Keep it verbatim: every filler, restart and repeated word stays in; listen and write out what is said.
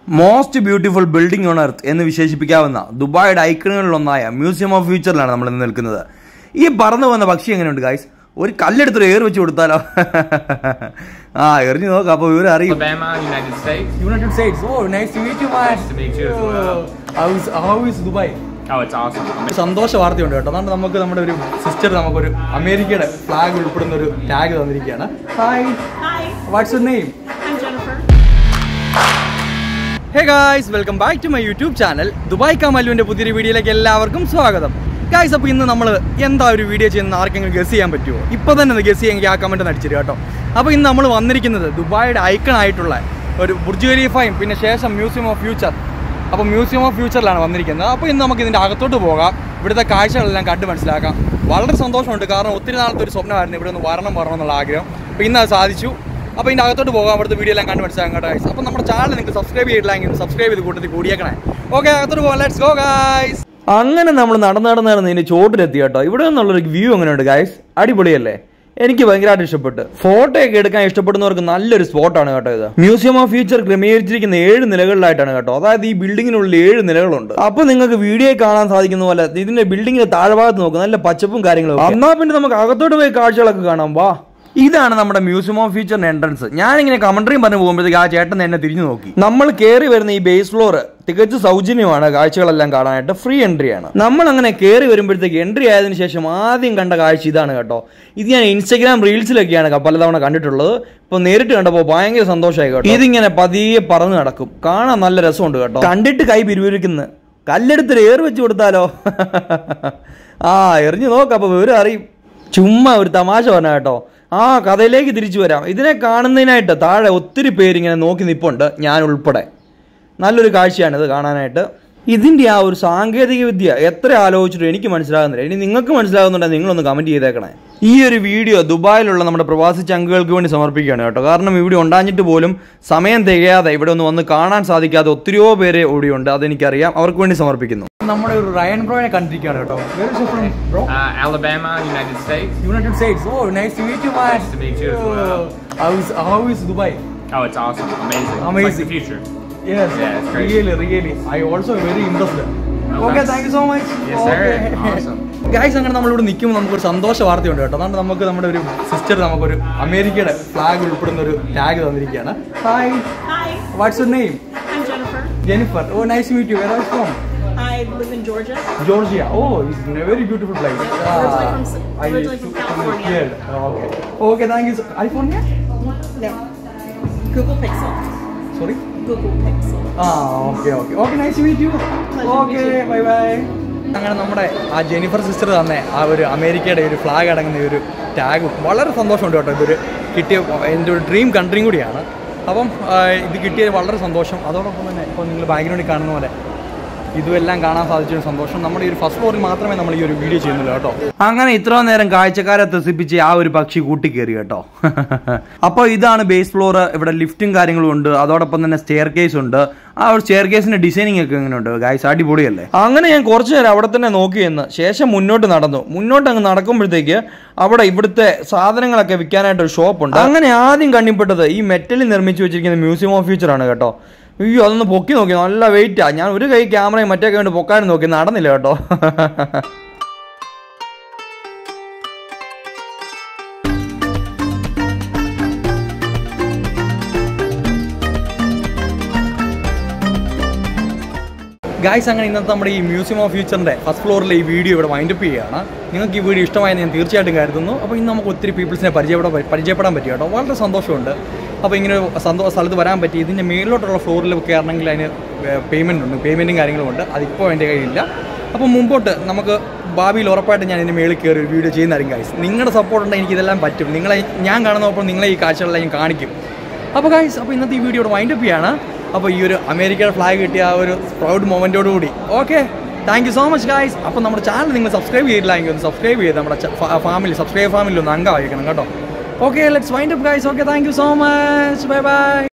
Most beautiful building on earth എന്ന് വിശേഷിപ്പിക്കാവുന്ന ദുബായുടെ ഐക്കണുകളിലൊന്നായ museum of ഫ്യൂച്ചറിലാണ് നമ്മൾ ഇന്ന് നിൽക്കുന്നത്. ഈ പറന്നു വന്ന പക്ഷി എങ്ങനെയുണ്ട് ഗൈസ്? ഒരു കല്ലെടുത്തൊരു ഏർ വെച്ച് കൊടുത്താലോ? ആ എറിഞ്ഞു നോക്കാം, അപ്പോൾ ഇവർ അറിയും. United States. Oh, nice to meet you, man. Nice to meet you as well. How is how is Dubai? Oh, it's awesome. സന്തോഷ വാർത്തയുണ്ട് കേട്ടോ. അതുകൊണ്ട് നമുക്ക് നമ്മുടെ ഒരു സിസ്റ്റർ നമുക്കൊരു അമേരിക്കയുടെ ഫ്ലാഗ് ഉൾപ്പെടുന്ന ഒരു ടാഗ് തന്നിരിക്കുകയാണ്. Hi. Hi. What's your name? I'm Jennifer. Hey guys, welcome back to my YouTube channel. Dubai കമലുവിന്റെ പുതിയൊരു വീഡിയോയിലേക്ക് എല്ലാവർക്കും സ്വാഗതം. ഗൈസ്, അപ്പോൾ ഇന്ന് നമ്മൾ എന്താ ഒരു വീഡിയോ ചെയ്യുന്ന ആർക്കെങ്കിലും ഗസ് ചെയ്യാൻ പറ്റുമോ? ഇപ്പോൾ തന്നെ ഒന്ന് ഗസ് ചെയ്യാമെങ്കിൽ ആ കമൻറ്റ് നടിച്ചിട്ട് കേട്ടോ. അപ്പോൾ ഇന്ന് നമ്മൾ വന്നിരിക്കുന്നത് ദുബായുടെ ഐക്കൺ ആയിട്ടുള്ള ഒരു ബുർജ് ഖലീഫയും പിന്നെ ശേഷം മ്യൂസിയം ഓഫ് ഫ്യൂച്ചർ. അപ്പോൾ മ്യൂസിയം ഓഫ് ഫ്യൂച്ചറിലാണ് വന്നിരിക്കുന്നത്. അപ്പോൾ ഇന്ന് നമുക്ക് ഇതിൻ്റെ അകത്തോട്ട് പോകാം, ഇവിടുത്തെ കാഴ്ചകളെല്ലാം കണ്ട് മനസ്സിലാക്കാം. വളരെ സന്തോഷമുണ്ട്, കാരണം ഒത്തിരി നാളത്തെ ഒരു സ്വപ്നമായിരുന്നു ഇവിടെ ഒന്ന് വരണം വരണം എന്നുള്ള ആഗ്രഹം. അപ്പോൾ ഇന്ന് അത് സാധിച്ചു. അപ്പോൾ ഇതിൻ്റെ അകത്തോട്ട് പോകാം, അവിടുത്തെ വീഡിയോ എല്ലാം കണ്ട് മനസ്സിലാക്കാം കേട്ടോ ഗൈസ്. അപ്പോൾ നമ്മുടെ ചാനൽ നിങ്ങൾക്ക് സബ്സ്ക്രൈബ് ചെയ്തിട്ടില്ലെങ്കിൽ സബ്സ്ക്രൈബ് ചെയ്ത് കൂട്ടത്തിൽ കൂടിയേക്കണേ. ഓക്കെ, അകത്തോട്ട് പോകാം, ലെറ്റ്സ് ഗോ ഗൈസ്. അങ്ങനെ നമ്മൾ നടന്ന് നടന്ന് നടന്ന് ഇതിന്റെ ചോട്ടിലെത്തി കേട്ടോ. ഇവിടെ നിന്നുള്ളൊരു വ്യൂ എങ്ങനെയുണ്ട് ഗൈസ്? അടിപൊളിയല്ലേ? എനിക്ക് ഭയങ്കരമായിട്ട് ഇഷ്ടപ്പെട്ടു. ഫോട്ടോ ഒക്കെ എടുക്കാൻ ഇഷ്ടപ്പെടുന്നവർക്ക് നല്ലൊരു സ്പോട്ടാണ് കേട്ടോ ഇത്. മ്യൂസിയം ഓഫ് ഫ്യൂച്ചർ ക്രമീകരിച്ചിരിക്കുന്ന ഏഴ് നിലകളിലായിട്ടാണ് കേട്ടോ. അതായത് ഈ ബിൽഡിങ്ങിനുള്ളിൽ ഏഴ് നിലകളുണ്ട്. അപ്പൊ നിങ്ങൾക്ക് വീഡിയോ കാണാൻ സാധിക്കുന്ന പോലെ ഇതിന്റെ ബിൽഡിങ്ങിന്റെ താഴ്ഭാഗത്ത് നോക്കും, നല്ല പച്ചപ്പും കാര്യങ്ങളും. എന്നാ പിന്നെ നമുക്ക് അകത്തോട്ട് പോയി കാഴ്ചകളൊക്കെ കാണാം, വാ. ഇതാണ് നമ്മുടെ മ്യൂസിയം ഓഫ് ഫ്യൂച്ചറിന്റെ എൻട്രൻസ്. ഞാനിങ്ങനെ കമന്ററിയും പറഞ്ഞു പോകുമ്പോഴത്തേക്ക് ആ ചേട്ടൻ എന്നെ തിരിഞ്ഞു നോക്കി. നമ്മൾ കയറി വരുന്ന ഈ ബേസ് ഫ്ലോർ തികച്ചും സൗജന്യമാണ്, കാഴ്ചകളെല്ലാം കാണാനായിട്ട് ഫ്രീ എൻട്രി ആണ്. നമ്മൾ അങ്ങനെ കയറി വരുമ്പോഴത്തേക്ക് എൻട്രി ആയതിനു ശേഷം ആദ്യം കണ്ട കാഴ്ച ഇതാണ് കേട്ടോ. ഇത് ഞാൻ ഇൻസ്റ്റാഗ്രാം റീൽസിലൊക്കെയാണ് പലതവണ കണ്ടിട്ടുള്ളത്. ഇപ്പൊ നേരിട്ട് കണ്ടപ്പോൾ ഭയങ്കര സന്തോഷമായി കേട്ടോ. ഇതിങ്ങനെ പതിയെ പറന്ന് നടക്കും, കാണാൻ നല്ല രസമുണ്ട് കേട്ടോ. കണ്ടിട്ട് കൈ പിരിവിരിക്കുന്നു, കല്ലെടുത്ത് ഏർ വെച്ച് കൊടുത്താലോ? ആ എറിഞ്ഞു നോക്കാം, അപ്പൊ വിവരം അറിയും. ചുമ്മാ ഒരു തമാശ പറഞ്ഞ കേട്ടോ. ആ കഥയിലേക്ക് തിരിച്ചു വരാം. ഇതിനെ കാണുന്നതിനായിട്ട് താഴെ ഒത്തിരി പേരിങ്ങനെ നോക്കി നിൽപ്പുണ്ട്, ഞാൻ ഉൾപ്പെടെ. നല്ലൊരു കാഴ്ചയാണിത് കാണാനായിട്ട്. ഇതിൻ്റെ ആ ഒരു സാങ്കേതിക വിദ്യ എത്ര ആലോചിച്ചിട്ടും എനിക്ക് മനസ്സിലാകുന്നില്ല. ഇനി നിങ്ങൾക്ക് മനസ്സിലാകുന്നുണ്ടെങ്കിൽ നിങ്ങളൊന്ന് കമൻറ്റ് ചെയ്തേക്കണേ. ഈ ഒരു വീഡിയോ ദുബായിലുള്ള നമ്മുടെ പ്രവാസി ചങ്കുകൾക്ക് വേണ്ടി സമർപ്പിക്കുകയാണ് കേട്ടോ. കാരണം ഇവിടെ ഉണ്ടാഞ്ഞിട്ട് പോലും സമയം തികയാതെ ഇവിടെ ഒന്ന് വന്ന് കാണാൻ സാധിക്കാതെ ഒത്തിരിയോ പേര് ഇവിടെയുണ്ട്, അതെനിക്കറിയാം. അവർക്ക് വേണ്ടി സമർപ്പിക്കുന്നു. നമ്മുടെ ഒരു റയൻ ബ്രോയെ കണ്ടിരിക്കുകയാണ് കേട്ടോ. Where is you from, bro? Uh, Alabama, United States. United States. Oh, nice to meet you, man. Nice to meet you as well. How is how is Dubai? Oh, it's awesome. Amazing. Amazing. It's like the future. Yes. Yeah, it's great. Really, really. I also very impressed. Oh, Okay, nice. thank you so much. Yes, sir. Awesome. Guys, അങ്ങനെ നമ്മളിവിടെ നിൽക്കുമ്പോൾ നമുക്കൊരു സന്തോഷ വാർത്തയുണ്ട് കേട്ടോ. അതുകൊണ്ട് നമുക്ക് നമ്മുടെ ഒരു സിസ്റ്റർ നമുക്കൊരു അമേരിക്കയുടെ ഫ്ലാഗ് ഉൾപ്പെടുന്ന ഒരു ടാഗ് തന്നിരിക്കുകയാണ്. Hi. Hi. What's your name? I'm Jennifer. Jennifer. Oh, nice to meet you. Where are you from? I live in Georgia. Georgia. Oh, it's a very beautiful place. Yeah, originally from- I originally from California. Yeah. Oh, okay. Okay, thank you. California? No. Google Pixel. Sorry? Google Pixel. ആ okay okay okay nice to meet you. Okay, bye bye. അങ്ങനെ നമ്മുടെ ആ Jennifer sister തന്നെ ആ ഒരു അമേരിക്കയുടെ ഒരു flag അടങ്ങുന്ന ഒരു ടാഗും വളരെ സന്തോഷമുണ്ട് കേട്ടോ. ഇതൊരു കിട്ടിയ എൻ്റെ ഒരു ഡ്രീം കൺട്രിയും കൂടിയാണ്. അപ്പം ഇത് കിട്ടിയത് വളരെ സന്തോഷം. അതോടൊപ്പം തന്നെ ഇപ്പോൾ നിങ്ങൾ ബാക്ക്ഗ്രൗണ്ടിൽ കാണുന്ന പോലെ ഇതുമെല്ലാം കാണാൻ സാധിച്ചൊരു സന്തോഷം. നമ്മുടെ ഈ ഒരു ഫസ്റ്റ് ഫ്ലോറിൽ മാത്രമേ നമ്മൾ ഈ ഒരു വീഡിയോ ചെയ്യുന്നുള്ളൂ കേട്ടോ. അങ്ങനെ ഇത്ര നേരം കാഴ്ചക്കാരെ ത്രസിപ്പിച്ച് ആ ഒരു പക്ഷി കൂട്ടിക്കേറി കേട്ടോ. അപ്പോൾ ഇതാണ് ബേസ് ഫ്ലോർ. ഇവിടെ ലിഫ്റ്റും കാര്യങ്ങളും ഉണ്ട്, അതോടൊപ്പം തന്നെ സ്റ്റെയർ കേസ് ഉണ്ട്. ആ ഒരു സ്റ്റെയർ കേസിന്റെ ഡിസൈനിങ് ഒക്കെ എങ്ങനെയുണ്ട് ഗൈസ്? അടിപൊളിയല്ലേ? അങ്ങനെ ഞാൻ കുറച്ചു നേരം അവിടെ തന്നെ നോക്കിയെന്ന് ശേഷം മുന്നോട്ട് നടന്നു. മുന്നോട്ട് അങ്ങ് നടക്കുമ്പോഴത്തേക്ക് അവിടെ ഇവിടുത്തെ സാധനങ്ങളൊക്കെ വിൽക്കാനായിട്ട് ഒരു ഷോപ്പുണ്ട്. അങ്ങനെ ആദ്യം കണ്ണിപ്പെട്ടത് ഈ മെറ്റലിൽ നിർമ്മിച്ചു വെച്ചിരിക്കുന്ന മ്യൂസിയം ഓഫ് ഫ്യൂച്ചർ ആണ് കേട്ടോ. അയ്യോ, അതൊന്ന് പൊക്കി നോക്കി, നല്ല വെയിറ്റാ. ഞാൻ ഒരു കൈ ക്യാമറയും മറ്റേ കൈ കൊണ്ട് പൊക്കാനും നോക്കി, നടന്നില്ല കേട്ടോ. ഗൈസ്, അങ്ങനെ ഇന്നത്തെ നമ്മുടെ ഈ മ്യൂസിയം ഓഫ് ഫ്യൂച്ചറിൻ്റെ ഫസ്റ്റ് ഫ്ലോറിലെ ഈ വീഡിയോ ഇവിടെ വൈൻഡപ്പ് ചെയ്യുകയാണ്. നിങ്ങൾക്ക് ഈ വീഡിയോ ഇഷ്ടമായെന്ന് ഞാൻ തീർച്ചയായിട്ടും കരുതുന്നു. അപ്പോൾ ഇന്ന് നമുക്ക് ഒത്തിരി പീപ്പിൾസിനെ പരിചയപ്പെടാൻ പരിചയപ്പെടാൻ പറ്റി കേട്ടോ. വളരെ സന്തോഷമുണ്ട്. അപ്പോൾ ഇങ്ങനെ സന്തോഷ സ്ഥലത്ത് വരാൻ പറ്റി. ഇതിൻ്റെ മേളിലോട്ടുള്ള ഫ്ലോറിൽ കയറണമെങ്കിൽ അതിന് പേയ്മെൻ്റ് ഉണ്ട്, പേയ്മെൻറ്റും കാര്യങ്ങളും ഉണ്ട്. അതിപ്പോൾ എൻ്റെ കയ്യിലില്ല. അപ്പോൾ മുമ്പോട്ട് നമുക്ക് ഭാവിയിൽ ഉറപ്പായിട്ട് ഞാൻ ഇതിൻ്റെ മേളിൽ കയറി ഒരു വീഡിയോ ചെയ്യുന്നതായിരിക്കും ഗൈസ്. നിങ്ങളുടെ സപ്പോർട്ട് ഉണ്ടെങ്കിൽ എനിക്കിതെല്ലാം പറ്റും. നിങ്ങളെ ഞാൻ കാണുന്നപ്പോൾ നിങ്ങളെ ഈ കാഴ്ചകളെല്ലാം ഞാൻ കാണിക്കും. അപ്പോൾ ഗൈസ്, അപ്പോൾ ഇന്നത്തെ ഈ വീഡിയോ ഇവിടെ വൈൻഡപ്പ് ചെയ്യാണ്. അപ്പോൾ ഈ ഒരു അമേരിക്കയുടെ ഫ്ലാഗ് കിട്ടിയ ആ ഒരു പ്രൗഡ് മൊമെൻറ്റോടുകൂടി okay, thank you so much guys. അപ്പോൾ നമ്മുടെ ചാനൽ നിങ്ങൾ സബ്സ്ക്രൈബ് ചെയ്തില്ലെങ്കിൽ ഒന്ന് സബ്സ്ക്രൈബ് ചെയ്ത് നമ്മുടെ ഫാമിലി സബ്സ്ക്രൈബ് ഫാമിലി ഒന്ന് അംഗമായിരിക്കണം കേട്ടോ. Okay, let's wind up guys. Okay, thank you so much. Bye by.